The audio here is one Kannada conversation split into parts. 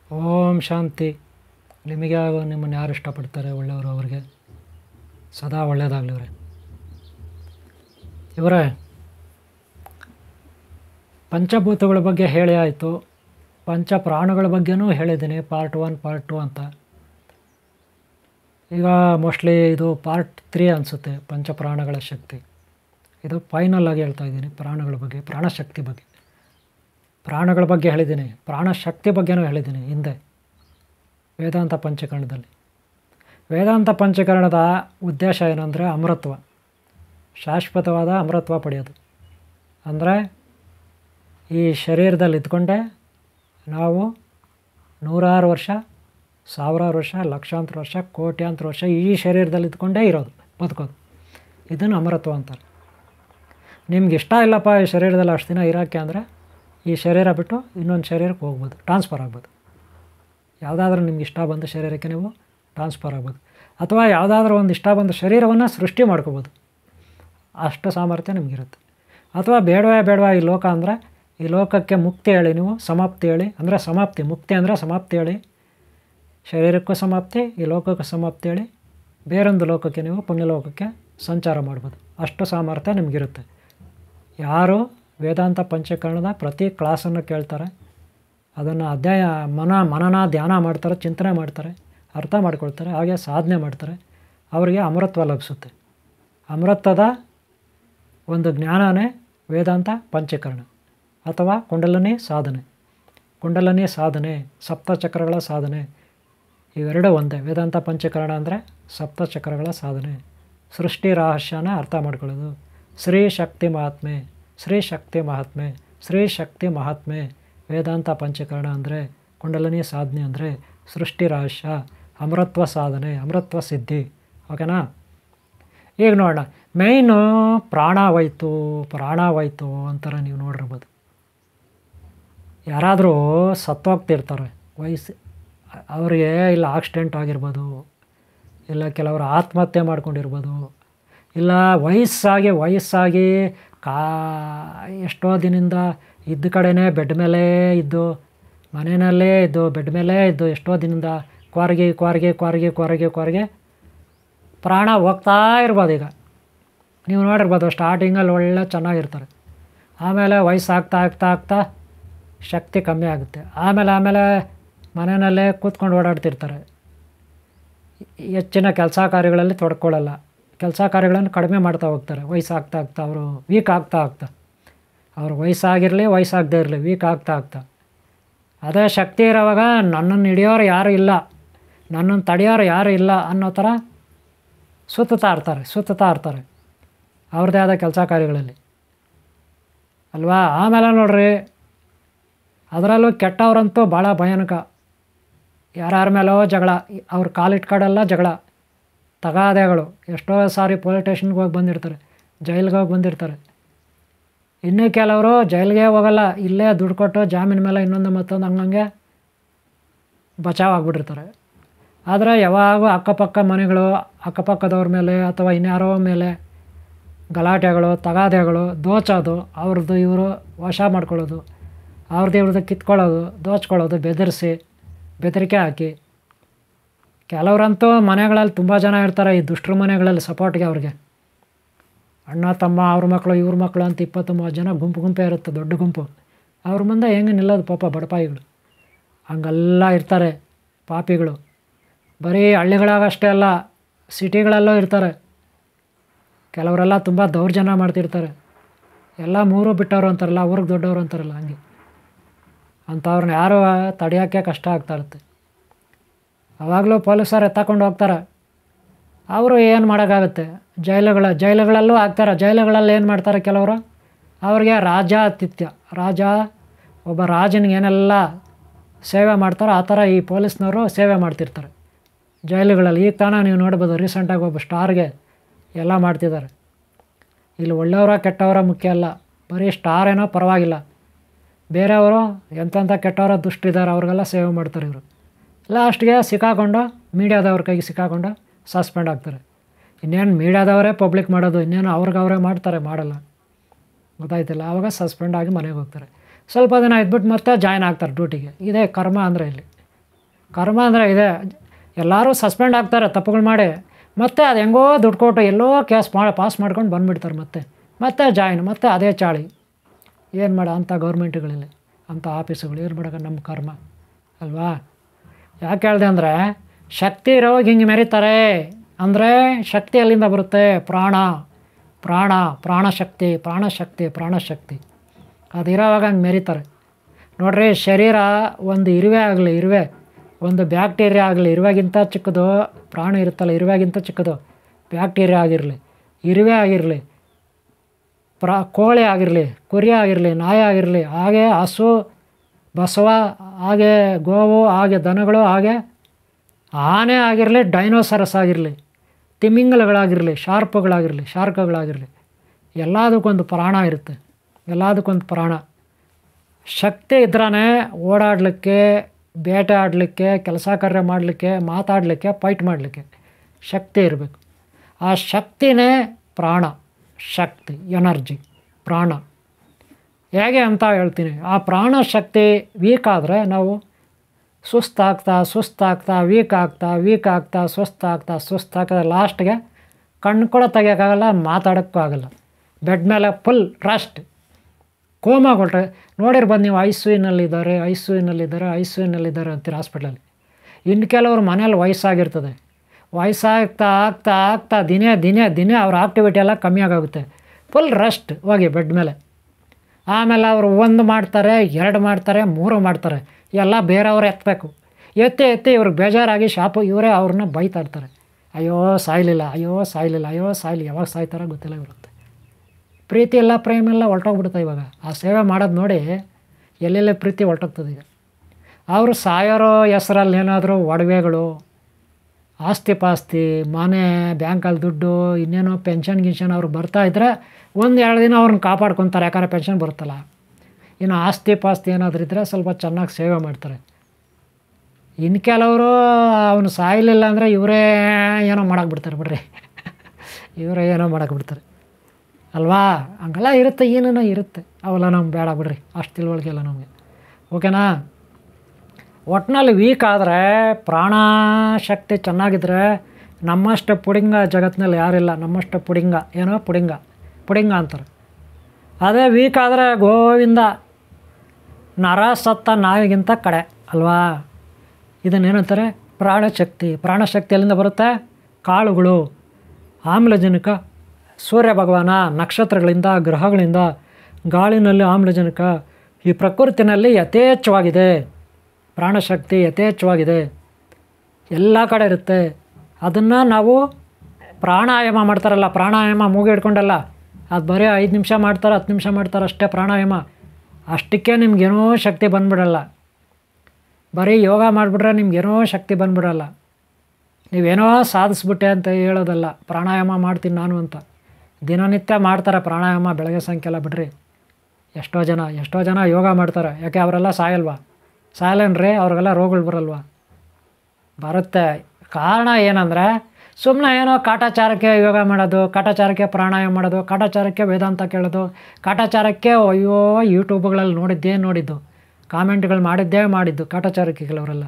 ಓಂ ಶಾಂತಿ. ನಿಮಗೆ ಹಾಗೂ ನಿಮ್ಮನ್ನು ಯಾರು ಇಷ್ಟಪಡ್ತಾರೆ ಒಳ್ಳೆಯವರು ಅವರಿಗೆ ಸದಾ ಒಳ್ಳೆಯದಾಗಲಿ. ಇವರೇ ಪಂಚಭೂತಗಳ ಬಗ್ಗೆ ಹೇಳಿ ಆಯಿತು, ಪಂಚ ಪ್ರಾಣಗಳ ಬಗ್ಗೆನೂ ಹೇಳಿದ್ದೀನಿ ಪಾರ್ಟ್ 1 ಪಾರ್ಟ್ 2 ಅಂತ. ಈಗ ಮೋಸ್ಟ್ಲಿ ಇದು ಪಾರ್ಟ್ 3 ಅನಿಸುತ್ತೆ, ಪಂಚಪ್ರಾಣಗಳ ಶಕ್ತಿ. ಇದು ಫೈನಲ್ ಆಗಿ ಹೇಳ್ತಾ ಇದ್ದೀನಿ ಪ್ರಾಣಗಳ ಬಗ್ಗೆ, ಪ್ರಾಣಶಕ್ತಿ ಬಗ್ಗೆ. ಪ್ರಾಣಗಳ ಬಗ್ಗೆ ಹೇಳಿದ್ದೀನಿ, ಪ್ರಾಣಶಕ್ತಿ ಬಗ್ಗೆನೂ ಹೇಳಿದ್ದೀನಿ ಹಿಂದೆ ವೇದಾಂತ ಪಂಚಕರಣದಲ್ಲಿ. ವೇದಾಂತ ಪಂಚಕರಣದ ಉದ್ದೇಶ ಏನಂದರೆ ಅಮೃತ್ವ, ಶಾಶ್ವತವಾದ ಅಮೃತ್ವ ಪಡೆಯೋದು. ಅಂದರೆ ಈ ಶರೀರದಲ್ಲಿ ಇದ್ಕೊಂಡೆ ನಾವು ನೂರಾರು ವರ್ಷ, ಸಾವಿರಾರು ವರ್ಷ, ಲಕ್ಷಾಂತರ ವರ್ಷ, ಕೋಟ್ಯಾಂತರ ವರ್ಷ ಈ ಶರೀರದಲ್ಲಿ ಇದ್ಕೊಂಡೇ ಇರೋದು, ಬದುಕೋದು. ಇದನ್ನು ಅಮರತ್ವ ಅಂತಾರೆ. ನಿಮ್ಗೆ ಇಷ್ಟ ಇಲ್ಲಪ್ಪ ಈ ಶರೀರದಲ್ಲಿ ಅಷ್ಟು ದಿನ ಇರೋಕ್ಕೆ ಅಂದರೆ ಈ ಶರೀರ ಬಿಟ್ಟು ಇನ್ನೊಂದು ಶರೀರಕ್ಕೆ ಹೋಗ್ಬೋದು, ಟ್ರಾನ್ಸ್ಫರ್ ಆಗ್ಬೋದು. ಯಾವುದಾದ್ರೂ ನಿಮ್ಗೆ ಇಷ್ಟ ಬಂದ ಶರೀರಕ್ಕೆ ನೀವು ಟ್ರಾನ್ಸ್ಫರ್ ಆಗ್ಬೋದು, ಅಥವಾ ಯಾವುದಾದ್ರೂ ಒಂದು ಇಷ್ಟ ಬಂದ ಶರೀರವನ್ನು ಸೃಷ್ಟಿ ಮಾಡ್ಕೋಬೋದು. ಅಷ್ಟು ಸಾಮರ್ಥ್ಯ ನಿಮಗಿರುತ್ತೆ. ಅಥವಾ ಬೇಡವಾ ಈ ಲೋಕ ಅಂದರೆ ಈ ಲೋಕಕ್ಕೆ ಮುಕ್ತಿ ಹೇಳಿ, ನೀವು ಸಮಾಪ್ತಿ ಹೇಳಿ, ಅಂದರೆ ಸಮಾಪ್ತಿ, ಮುಕ್ತಿ ಅಂದರೆ ಸಮಾಪ್ತಿ ಹೇಳಿ. ಶರೀರಕ್ಕೂ ಸಮಾಪ್ತಿ, ಈ ಲೋಕಕ್ಕೂ ಸಮಾಪ್ತಿ ಹೇಳಿ ಬೇರೊಂದು ಲೋಕಕ್ಕೆ ನೀವು ಪುಣ್ಯಲೋಕಕ್ಕೆ ಸಂಚಾರ ಮಾಡ್ಬೋದು. ಅಷ್ಟು ಸಾಮರ್ಥ್ಯ ನಿಮಗಿರುತ್ತೆ. ಯಾರು ವೇದಾಂತ ಪಂಚಕರಣದ ಪ್ರತಿ ಕ್ಲಾಸನ್ನು ಕೇಳ್ತಾರೆ, ಅದನ್ನು ಅಧ್ಯಾಯ ಮನನ ಧ್ಯಾನ ಮಾಡ್ತಾರೆ, ಚಿಂತನೆ ಮಾಡ್ತಾರೆ, ಅರ್ಥ ಮಾಡ್ಕೊಳ್ತಾರೆ, ಹಾಗೆ ಸಾಧನೆ ಮಾಡ್ತಾರೆ, ಅವರಿಗೆ ಅಮೃತ್ವ ಲಭಿಸುತ್ತೆ. ಅಮೃತದ ಒಂದು ಜ್ಞಾನವೇ ವೇದಾಂತ ಪಂಚಕರಣ ಅಥವಾ ಕುಂಡಲಿನಿ ಸಾಧನೆ. ಕುಂಡಲಿನಿ ಸಾಧನೆ, ಸಪ್ತಚಕ್ರಗಳ ಸಾಧನೆ, ಇವೆರಡೂ ಒಂದೇ. ವೇದಾಂತ ಪಂಚಕರಣ ಅಂದರೆ ಸಪ್ತಚಕ್ರಗಳ ಸಾಧನೆ, ಸೃಷ್ಟಿ ರಹಸ್ಯನ ಅರ್ಥ ಮಾಡ್ಕೊಳ್ಳೋದು. ಶ್ರೀ ಶಕ್ತಿ ಮಹಾತ್ಮೆ, ಶ್ರೀ ಶಕ್ತಿ ಮಹಾತ್ಮೆ, ಶ್ರೀ ಶಕ್ತಿ ಮಹಾತ್ಮೆ. ವೇದಾಂತ ಪಂಚಕರಣ ಅಂದರೆ ಕುಂಡಲಿನಿ ಸಾಧನೆ ಅಂದರೆ ಸೃಷ್ಟಿ ರಹಸ್ಯ, ಅಮೃತ್ವ ಸಾಧನೆ, ಅಮೃತ್ವ ಸಿದ್ಧಿ. ಓಕೆನಾ? ಈಗ ನೋಡೋಣ. ಮೇಯ್ನು ಪ್ರಾಣವಾಯಿತು ಅಂತಾರೆ. ನೀವು ನೋಡಿರ್ಬೋದು, ಯಾರಾದರೂ ಸತ್ತೋಗ್ತಿರ್ತಾರೆ ವಯಸ್ಸು, ಅವರಿಗೆ ಇಲ್ಲ ಆಕ್ಸಿಡೆಂಟ್ ಆಗಿರ್ಬೋದು, ಇಲ್ಲ ಕೆಲವರು ಆತ್ಮಹತ್ಯೆ ಮಾಡ್ಕೊಂಡಿರ್ಬೋದು, ಇಲ್ಲ ವಯಸ್ಸಾಗಿ ಎಷ್ಟೋ ದಿನದಿಂದ ಇದ್ದ ಕಡೆನೇ ಬೆಡ್ ಮೇಲೇ ಇದ್ದು, ಮನೆಯಲ್ಲೇ ಇದ್ದು, ಬೆಡ್ ಮೇಲೇ ಇದ್ದು ಎಷ್ಟೋ ದಿನದಿಂದ ಕ್ವಾರಿಗೆ ಪ್ರಾಣ ಹೋಗ್ತಾ ಇರ್ಬೋದು. ಈಗ ನೀವು ನೋಡಿರ್ಬೋದು, ಸ್ಟಾರ್ಟಿಂಗಲ್ಲಿ ಒಳ್ಳೆ ಚೆನ್ನಾಗಿರ್ತಾರೆ, ಆಮೇಲೆ ವಯಸ್ಸಾಗ್ತಾ ಶಕ್ತಿ ಕಮ್ಮಿ ಆಗುತ್ತೆ. ಆಮೇಲೆ ಮನೆಯಲ್ಲೇ ಕೂತ್ಕೊಂಡು ಓಡಾಡ್ತಿರ್ತಾರೆ, ಹೆಚ್ಚಿನ ಕೆಲಸ ಕಾರ್ಯಗಳಲ್ಲಿ ತೊಡ್ಕೊಳ್ಳಲ್ಲ, ಕೆಲಸ ಕಾರ್ಯಗಳನ್ನು ಕಡಿಮೆ ಮಾಡ್ತಾ ಹೋಗ್ತಾರೆ. ವಯಸ್ಸಾಗ್ತಾ ಅವರು ವೀಕ್ ಆಗ್ತಾ ಅವರು ವಯಸ್ಸಾಗಿರಲಿ ವಯಸ್ಸಾಗದೇ ಇರಲಿ ವೀಕ್ ಆಗ್ತಾ ಅದೇ ಶಕ್ತಿ ಇರೋವಾಗ ನನ್ನನ್ನು ಹಿಡಿಯೋರು ಯಾರೂ ಇಲ್ಲ, ನನ್ನನ್ನು ತಡೆಯೋರು ಯಾರೂ ಇಲ್ಲ ಅನ್ನೋ ಥರ ಸುತ್ತಾ ಇರ್ತಾರೆ ಅವ್ರದ್ದೇ ಆದ ಕೆಲಸ ಕಾರ್ಯಗಳಲ್ಲಿ ಅಲ್ವಾ. ಆಮೇಲೆ ನೋಡ್ರಿ, ಅದರಲ್ಲೂ ಕೆಟ್ಟವರಂತೂ ಭಾಳ ಭಯಾನಕ. ಯಾರ್ಯಾರ ಮೇಲೋ ಜಗಳ, ಅವ್ರ ಕಾಲಿಟ್ಕಡೆಲ್ಲ ಜಗಳ, ತಗಾದೆಗಳು. ಎಷ್ಟೋ ಸಾರಿ ಪೊಲೀಸ್ ಸ್ಟೇಷನ್ಗೆ ಹೋಗಿ ಬಂದಿರ್ತಾರೆ, ಜೈಲಿಗೆ ಹೋಗಿ ಬಂದಿರ್ತಾರೆ. ಇನ್ನೂ ಕೆಲವರು ಜೈಲಿಗೆ ಹೋಗಲ್ಲ, ಇಲ್ಲೇ ದುಡ್ಡು ಕೊಟ್ಟು ಜಾಮೀನು ಮೇಲೆ ಇನ್ನೊಂದು ಮತ್ತೊಂದು ಹಂಗಂಗೆ ಬಚಾವಾಗ್ಬಿಟ್ಟಿರ್ತಾರೆ. ಆದರೆ ಯಾವಾಗೂ ಅಕ್ಕಪಕ್ಕ ಮನೆಗಳು, ಅಕ್ಕಪಕ್ಕದವ್ರ ಮೇಲೆ ಅಥವಾ ಇನ್ಯಾರೋ ಮೇಲೆ ಗಲಾಟೆಗಳು, ತಗಾದೆಗಳು, ದೋಚೋದು, ಅವ್ರದ್ದು ಇವರು ವಶ ಮಾಡ್ಕೊಳ್ಳೋದು, ಇವ್ರದ್ದು ಕಿತ್ಕೊಳ್ಳೋದು, ದೋಚ್ಕೊಳ್ಳೋದು, ಬೆದರಿಕೆ ಹಾಕಿ. ಕೆಲವರಂತೂ ಮನೆಗಳಲ್ಲಿ ತುಂಬ ಜನ ಇರ್ತಾರೆ, ಈ ದುಷ್ಟರ ಮನೆಗಳಲ್ಲಿ ಸಪೋರ್ಟ್ಗೆ ಅವ್ರಿಗೆ ಅಣ್ಣ ತಮ್ಮ, ಅವ್ರ ಮಕ್ಕಳು ಇವ್ರ ಮಕ್ಕಳು ಅಂತ 20-30 ಜನ ಗುಂಪೇ ಇರುತ್ತೆ, ದೊಡ್ಡ ಗುಂಪು. ಅವ್ರ ಮುಂದೆ ಹೆಂಗೆ ನಿಲ್ಲೋದು ಪಾಪ ಬಡಪಾಯಿಗಳು. ಹಂಗೆಲ್ಲ ಇರ್ತಾರೆ ಪಾಪಿಗಳು. ಬರೀ ಹಳ್ಳಿಗಳಾಗಷ್ಟೇ ಅಲ್ಲ, ಸಿಟಿಗಳಲ್ಲೂ ಇರ್ತಾರೆ. ಕೆಲವರೆಲ್ಲ ತುಂಬ ದೌರ್ಜನ್ಯ ಮಾಡ್ತಿರ್ತಾರೆ. ಎಲ್ಲ ಮೂರು ಬಿಟ್ಟವರು ಅಂತಾರಲ್ಲ, ಅವ್ರಿಗೆ ದೊಡ್ಡವರು ಅಂತಾರಲ್ಲ, ಹಂಗೆ ಅಂಥವ್ರನ್ನ ಯಾರು ತಡೆಯೋಕ್ಕೆ ಕಷ್ಟ ಆಗ್ತಾ ಇರುತ್ತೆ. ಆವಾಗಲೂ ಪೊಲೀಸರು ಎತ್ತಕೊಂಡು ಹೋಗ್ತಾರೆ. ಅವರು ಏನು ಮಾಡೋಕ್ಕಾಗುತ್ತೆ, ಜೈಲುಗಳಲ್ಲೂ ಆಗ್ತಾರೆ. ಜೈಲುಗಳಲ್ಲಿ ಏನು ಮಾಡ್ತಾರೆ ಕೆಲವರು, ಅವ್ರಿಗೆ ಒಬ್ಬ ರಾಜನಿಗೆ ಏನೆಲ್ಲ ಸೇವೆ ಮಾಡ್ತಾರೋ ಆ ಥರ ಈ ಪೊಲೀಸ್ನವರು ಸೇವೆ ಮಾಡ್ತಿರ್ತಾರೆ ಜೈಲುಗಳಲ್ಲಿ. ಈಗ ತಾನೇ ನೀವು ನೋಡ್ಬೋದು, ರೀಸೆಂಟಾಗಿ ಒಬ್ಬ ಸ್ಟಾರ್ಗೆ ಎಲ್ಲ ಮಾಡ್ತಿದ್ದಾರೆ. ಇಲ್ಲಿ ಒಳ್ಳೆಯವರ ಕೆಟ್ಟವರ ಮುಖ್ಯ ಅಲ್ಲ, ಬರೀ ಸ್ಟಾರ್ ಏನೋ ಪರವಾಗಿಲ್ಲ, ಬೇರೆಯವರು ಎಂತೆಂಥ ಕೆಟ್ಟವರ ದುಷ್ಟಿದ್ದಾರೆ ಅವ್ರಿಗೆಲ್ಲ ಸೇವೆ ಮಾಡ್ತಾರೆ ಇವರು. ಲಾಸ್ಟ್ಗೆ ಸಿಕ್ಕಾಕೊಂಡು ಮೀಡಿಯಾದವ್ರ ಕೈಗೆ ಸಿಕ್ಕಾಕೊಂಡು ಸಸ್ಪೆಂಡ್ ಆಗ್ತಾರೆ. ಇನ್ನೇನು ಮೀಡಿಯಾದವರೇ ಪಬ್ಲಿಕ್ ಮಾಡೋದು, ಇನ್ನೇನು ಅವ್ರಿಗವರೇ ಮಾಡಲ್ಲ, ಗೊತ್ತಾಯ್ತಿಲ್ಲ. ಆವಾಗ ಸಸ್ಪೆಂಡ್ ಆಗಿ ಮನೆಗೆ ಹೋಗ್ತಾರೆ. ಸ್ವಲ್ಪ ದಿನ ಇದ್ಬಿಟ್ಟು ಮತ್ತೆ ಜಾಯ್ನ್ ಆಗ್ತಾರೆ ಡ್ಯೂಟಿಗೆ. ಇದೇ ಕರ್ಮ ಅಂದರೆ ಇಲ್ಲಿ ಕರ್ಮ ಅಂದರೆ ಇದೆ. ಎಲ್ಲರೂ ಸಸ್ಪೆಂಡ್ ಆಗ್ತಾರೆ ತಪ್ಪುಗಳು ಮಾಡಿ, ಮತ್ತೆ ಅದು ಹೆಂಗೋ ದುಡ್ಡು ಕೊಟ್ಟು ಎಲ್ಲೋ ಕೇಸ್ ಪಾಸ್ ಮಾಡ್ಕೊಂಡು ಬಂದುಬಿಡ್ತಾರೆ. ಮತ್ತೆ ಜಾಯಿನ್, ಮತ್ತೆ ಅದೇ ಚಾಳಿ. ಏನು ಮಾಡ ಅಂಥ ಗೌರ್ಮೆಂಟ್ಗಳಲ್ಲಿ, ಅಂಥ ಆಫೀಸುಗಳು ಏನು ಮಾಡೋಕೆ ನಮ್ಮ ಕರ್ಮ ಅಲ್ವಾ? ಯಾಕೆ ಹೇಳಿದೆ ಅಂದರೆ, ಶಕ್ತಿ ಇರೋವಾಗ ಹಿಂಗೆ ಮೆರೀತಾರೆ ಅಂದರೆ ಶಕ್ತಿ ಎಲ್ಲಿಂದ ಬರುತ್ತೆ? ಪ್ರಾಣಶಕ್ತಿ ಅದಿರೋವಾಗ ಹಂಗೆ ಮೆರೀತಾರೆ ನೋಡ್ರಿ. ಶರೀರ ಒಂದು ಇರುವೆ ಆಗಲಿ, ಒಂದು ಬ್ಯಾಕ್ಟೀರಿಯಾ ಆಗಲಿ, ಇರುವೆಗಿಂತ ಚಿಕ್ಕದು ಪ್ರಾಣ ಇರುತ್ತಲ್ಲ, ಇರುವೆಗಿಂತ ಚಿಕ್ಕದು ಬ್ಯಾಕ್ಟೀರಿಯಾ ಆಗಿರಲಿ, ಇರುವೆ ಆಗಿರಲಿ, ಕೋಳಿ ಆಗಿರಲಿ, ಕುರಿ ಆಗಿರಲಿ, ನಾಯಿ ಆಗಿರಲಿ, ಹಾಗೆ ಹಸು, ಬಸವ, ಹಾಗೆ ಗೋವು, ಹಾಗೆ ದನಗಳು, ಹಾಗೆ ಆನೆ ಆಗಿರಲಿ, ಡೈನೋಸರಸ್ ಆಗಿರಲಿ, ತಿಮಿಂಗಲಗಳಾಗಿರಲಿ, ಶಾರ್ಕ್ಗಳಾಗಿರಲಿ, ಎಲ್ಲದಕ್ಕೊಂದು ಪ್ರಾಣ ಇರುತ್ತೆ. ಎಲ್ಲದಕ್ಕೊಂದು ಪ್ರಾಣ. ಶಕ್ತಿ ಇದ್ರೇ ಓಡಾಡಲಿಕ್ಕೆ, ಬೇಟೆ ಆಡಲಿಕ್ಕೆ, ಕೆಲಸ ಕಾರ್ಯ ಮಾಡಲಿಕ್ಕೆ, ಮಾತಾಡಲಿಕ್ಕೆ, ಫೈಟ್ ಮಾಡಲಿಕ್ಕೆ ಶಕ್ತಿ ಇರಬೇಕು. ಆ ಶಕ್ತಿನೇ ಪ್ರಾಣ, ಶಕ್ತಿ, ಎನರ್ಜಿ, ಪ್ರಾಣ. ಹೇಗೆ ಅಂತ ಹೇಳ್ತೀನಿ. ಆ ಪ್ರಾಣ ಶಕ್ತಿ ವೀಕ್ ಆದರೆ ನಾವು ಸುಸ್ತಾಗ್ತಾ ವೀಕ್ ಆಗ್ತಾ ಸುಸ್ತಾಗ್ತಾ ಲಾಸ್ಟ್ಗೆ ಕಣ್ಣು ಕೂಡ ತೆಗಿಯೋಕ್ಕಾಗಲ್ಲ, ಮಾತಾಡೋಕ್ಕೂ ಆಗಲ್ಲ. ಬೆಡ್ ಮೇಲೆ ಫುಲ್ ರೆಸ್ಟ್, ಕೋಮಾಗೊಳ್ರೆ ನೋಡಿರ್ಬೋದು ನೀವು. ಐ ಸಿ ಯುನಲ್ಲಿದ್ದಾರೆ ಅಂತೀರ ಹಾಸ್ಪಿಟ್ಲಲ್ಲಿ. ಇನ್ನು ಕೆಲವರು ಮನೇಲಿ ವಯಸ್ಸಾಗಿರ್ತದೆ, ವಯಸ್ಸಾಗ್ತಾ ದಿನೇ ಅವ್ರ ಆಕ್ಟಿವಿಟಿ ಎಲ್ಲ ಕಮ್ಮಿ ಆಗೋಗುತ್ತೆ. ಫುಲ್ ರೆಸ್ಟ್ ಹೋಗಿ ಬೆಡ್ ಮೇಲೆ. ಆಮೇಲೆ ಅವರು 1 ಮಾಡ್ತಾರೆ, 2 ಮಾಡ್ತಾರೆ, 3 ಮಾಡ್ತಾರೆ. ಎಲ್ಲ ಬೇರೆಯವ್ರು ಎತ್ತಬೇಕು. ಎತ್ತಿ ಇವ್ರಿಗೆ ಬೇಜಾರಾಗಿ ಇವರೇ ಅವ್ರನ್ನ ಬೈತಾ ಇರ್ತಾರೆ. ಅಯ್ಯೋ ಸಾಯ್ಲಿಲ್ಲ, ಯಾವಾಗ ಸಾಯ್ತಾರೋ ಗೊತ್ತಿಲ್ಲ ಇರುತ್ತೆ. ಪ್ರೀತಿ ಇಲ್ಲ, ಪ್ರೇಮ ಇಲ್ಲ, ಹೊರಟೋಗ್ಬಿಡುತ್ತೆ ಇವಾಗ. ಆ ಸೇವೆ ಮಾಡೋದು ನೋಡಿ ಎಲ್ಲೆಲ್ಲೇ ಪ್ರೀತಿ ಹೊರಟೋಗ್ತದೆ ಈಗ. ಅವರು ಸಾಯೋರೋ ಹೆಸರಲ್ಲಿ ಏನಾದರೂ ಒಡವೆಗಳು, ಆಸ್ತಿ ಪಾಸ್ತಿ, ಮನೆ, ಬ್ಯಾಂಕಲ್ಲಿ ದುಡ್ಡು, ಇನ್ನೇನೋ ಪೆನ್ಷನ್ ಅವ್ರಿಗೆ ಬರ್ತಾಯಿದ್ರೆ 1-2 ದಿನ ಅವ್ರನ್ನ ಕಾಪಾಡ್ಕೊತಾರೆ, ಯಾಕಂದರೆ ಪೆನ್ಷನ್ ಬರುತ್ತಲ್ಲ. ಇನ್ನು ಆಸ್ತಿ ಪಾಸ್ತಿ ಏನಾದರೂ ಇದ್ದರೆ ಸ್ವಲ್ಪ ಚೆನ್ನಾಗಿ ಸೇವೆ ಮಾಡ್ತಾರೆ. ಇನ್ನು ಕೆಲವರು ಅವನು ಸಾಯಲಿಲ್ಲ ಅಂದರೆ ಇವರೇ ಏನೋ ಮಾಡಾಕ್ಬಿಡ್ತಾರೆ ಬಿಡ್ರಿ. ಅಲ್ವಾ? ಹಂಗೆಲ್ಲ ಇರುತ್ತೆ, ಏನೇನೋ ಇರುತ್ತೆ. ಅವೆಲ್ಲ ನಮ್ಗೆ ಬೇಡ ಬಿಡ್ರಿ, ಅಷ್ಟು ತಿಳುವಳಿಕೆಲ್ಲ ನಮಗೆ. ಓಕೆನಾ? ಒಟ್ಟಿನಲ್ಲಿ ವೀಕ್ ಆದರೆ, ಪ್ರಾಣಶಕ್ತಿ ಚೆನ್ನಾಗಿದ್ದರೆ ನಮ್ಮಷ್ಟು ಪುಡಿಂಗ ಜಗತ್ತಿನಲ್ಲಿ ಯಾರಿಲ್ಲ. ನಮ್ಮಷ್ಟು ಪುಡಿಂಗ ಅಂತಾರೆ. ಅದೇ ವೀಕ್ ಆದರೆ ಗೋವಿಂದ, ನರ ಸತ್ತ ನಾಯಿಗಿಂತ ಕಡೆ ಅಲ್ವಾ? ಇದನ್ನೇನಂತಾರೆ? ಪ್ರಾಣಶಕ್ತಿ ಎಲ್ಲಿಂದ ಬರುತ್ತೆ? ಕಾಳುಗಳು, ಆಮ್ಲಜನಕ, ಸೂರ್ಯ ಭಗವಾನ, ನಕ್ಷತ್ರಗಳಿಂದ, ಗ್ರಹಗಳಿಂದ, ಗಾಳಿನಲ್ಲಿ ಆಮ್ಲಜನಕ, ಈ ಪ್ರಕೃತಿನಲ್ಲಿ ಯಥೇಚ್ಛವಾಗಿದೆ. ಪ್ರಾಣಶಕ್ತಿ ಯಥೇಚ್ಛವಾಗಿದೆ, ಎಲ್ಲ ಕಡೆ ಇರುತ್ತೆ. ಅದನ್ನು ನಾವು ಪ್ರಾಣಾಯಾಮ ಮಾಡ್ತಾರಲ್ಲ, ಪ್ರಾಣಾಯಾಮ ಮೂಗು ಹಿಡ್ಕೊಂಡಲ್ಲ, ಅದು ಬರೀ 5 ನಿಮಿಷ ಮಾಡ್ತಾರೆ, 10 ನಿಮಿಷ ಮಾಡ್ತಾರೆ ಅಷ್ಟೇ ಪ್ರಾಣಾಯಾಮ. ಅಷ್ಟಕ್ಕೆ ನಿಮ್ಗೇನೋ ಶಕ್ತಿ ಬಂದುಬಿಡಲ್ಲ. ಬರೀ ಯೋಗ ಮಾಡಿಬಿಟ್ರೆ ನಿಮ್ಗೇನೋ ಶಕ್ತಿ ಬಂದುಬಿಡಲ್ಲ. ನೀವೇನೋ ಸಾಧಿಸ್ಬಿಟ್ಟೆ ಅಂತ ಹೇಳೋದಲ್ಲ. ಪ್ರಾಣಾಯಾಮ ಮಾಡ್ತೀನಿ ನಾನು ಅಂತ ದಿನನಿತ್ಯ ಮಾಡ್ತಾರೆ ಪ್ರಾಣಾಯಾಮ, ಬೆಳಗ್ಗೆ ಸಾಯಂಕಾಲ ಬಿಡ್ರಿ. ಎಷ್ಟೋ ಜನ ಯೋಗ ಮಾಡ್ತಾರೆ. ಯಾಕೆ ಅವರೆಲ್ಲ ಸಾಯಲ್ಲೇನ್ರಿ? ಅವ್ರಿಗೆಲ್ಲ ರೋಗಗಳು ಬರಲ್ವಾ? ಬರುತ್ತೆ. ಕಾರಣ ಏನಂದರೆ, ಸುಮ್ಮನೆ ಏನೋ ಕಾಟಾಚಾರಕ್ಕೆ ಯೋಗ ಮಾಡೋದು, ಕಾಟಾಚಾರಕ್ಕೆ ಪ್ರಾಣಾಯಾಮ ಮಾಡೋದು, ಕಾಟಾಚಾರಕ್ಕೆ ವೇದಾಂತ ಕೇಳೋದು, ಕಾಟಾಚಾರಕ್ಕೆ ಯೂಟ್ಯೂಬ್ಗಳಲ್ಲಿ ನೋಡಿದ್ದು, ಕಾಮೆಂಟ್ಗಳು ಮಾಡಿದ್ದು ಕಾಟಾಚಾರಕ್ಕೆ ಕೆಲವರೆಲ್ಲ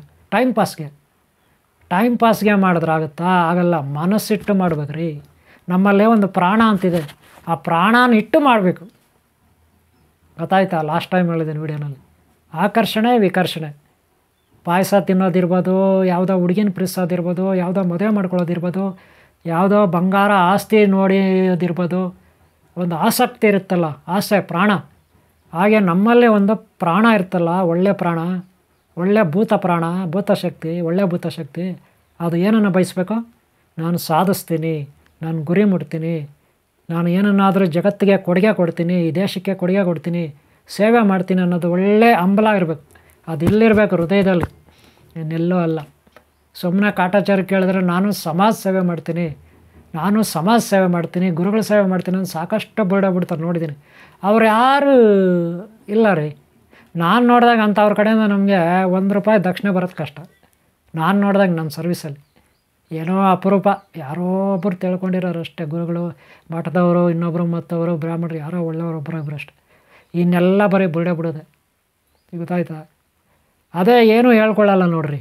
ಟೈಮ್ ಪಾಸ್ಗೆ ಮಾಡಿದ್ರಾಗುತ್ತಾ? ಆಗಲ್ಲ. ಮನಸ್ಸಿಟ್ಟು ಮಾಡ್ಬೇಕ್ರಿ. ನಮ್ಮಲ್ಲೇ ಒಂದು ಪ್ರಾಣ ಅಂತಿದೆ, ಆ ಪ್ರಾಣನ ಇಟ್ಟು ಮಾಡಬೇಕು. ಗೊತ್ತಾಯ್ತಾ? ಲಾಸ್ಟ್ ಟೈಮ್ ಹೇಳಿದ್ದೀನಿ ವಿಡಿಯೋನಲ್ಲಿ. ಆಕರ್ಷಣೆ ವಿಕರ್ಷಣೆ, ಪಾಯಸ ತಿನ್ನೋದಿರ್ಬೋದು, ಯಾವುದೋ ಹುಡುಗಿನ ಪ್ರೀತಿಸೋದಿರ್ಬೋದು, ಯಾವುದೋ ಮದುವೆ ಮಾಡ್ಕೊಳ್ಳೋದಿರ್ಬೋದು, ಯಾವುದೋ ಬಂಗಾರ ಆಸ್ತಿ ನೋಡೋದಿರ್ಬೋದು, ಒಂದು ಆಸಕ್ತಿ ಇರುತ್ತಲ್ಲ, ಆಸೆ, ಪ್ರಾಣ. ಹಾಗೆ ನಮ್ಮಲ್ಲೇ ಒಂದು ಪ್ರಾಣ ಇರ್ತಲ್ಲ, ಒಳ್ಳೆ ಪ್ರಾಣ, ಒಳ್ಳೆ ಭೂತಶಕ್ತಿ, ಒಳ್ಳೆ ಭೂತಶಕ್ತಿ. ಅದು ಏನನ್ನು ಬಯಸಬೇಕು? ನಾನು ಸಾಧಿಸ್ತೀನಿ, ನಾನು ಗುರಿ ಮುಟ್ತೀನಿ, ನಾನು ಏನನ್ನಾದರೂ ಜಗತ್ತಿಗೆ ಕೊಡುಗೆ ಕೊಡ್ತೀನಿ, ಈ ದೇಶಕ್ಕೆ ಕೊಡುಗೆ ಕೊಡ್ತೀನಿ, ಸೇವೆ ಮಾಡ್ತೀನಿ ಅನ್ನೋದು ಒಳ್ಳೆ ಹಂಬಲ ಇರಬೇಕು. ಅದು ಇಲ್ಲಿರಬೇಕು ಹೃದಯದಲ್ಲಿ, ಇನ್ನೆಲ್ಲೋ ಅಲ್ಲ. ಸುಮ್ಮನೆ ಕಾಟಾಚಾರ ಕೇಳಿದ್ರೆ ನಾನು ಸಮಾಜ ಸೇವೆ ಮಾಡ್ತೀನಿ, ಗುರುಗಳ ಸೇವೆ ಮಾಡ್ತೀನಿ ಅಂತ ಸಾಕಷ್ಟು ಬಿಡ್ತಾರೆ, ನೋಡಿದ್ದೀನಿ. ಅವ್ರು ಯಾರು ಇಲ್ಲ ರೀ. ನಾನು ನೋಡಿದಾಗ ಅಂಥವ್ರ ಕಡೆಯಿಂದ ನಮಗೆ ₹1 ದಕ್ಷಿಣೆ ಬರೋದು ಕಷ್ಟ. ನಾನು ನೋಡಿದಾಗ ನನ್ನ ಸರ್ವಿಸಲ್ಲಿ ಏನೋ ಅಪರೂಪ, ಯಾರೋ ಒಬ್ಬರು ತಿಳ್ಕೊಂಡಿರೋರು ಅಷ್ಟೇ. ಗುರುಗಳು, ಮಠದವರು, ಇನ್ನೊಬ್ಬರು ಮತ್ತವರು, ಬ್ರಾಹ್ಮಣರು, ಯಾರೋ ಒಳ್ಳೆಯವರು ಅಷ್ಟೇ. ಇನ್ನೆಲ್ಲ ಬರೀ ಬಿಡೋದೆ. ಗೊತ್ತಾಯ್ತಾ? ಅದೇ ಏನೂ ಹೇಳ್ಕೊಳ್ಳಲ್ಲ ನೋಡ್ರಿ.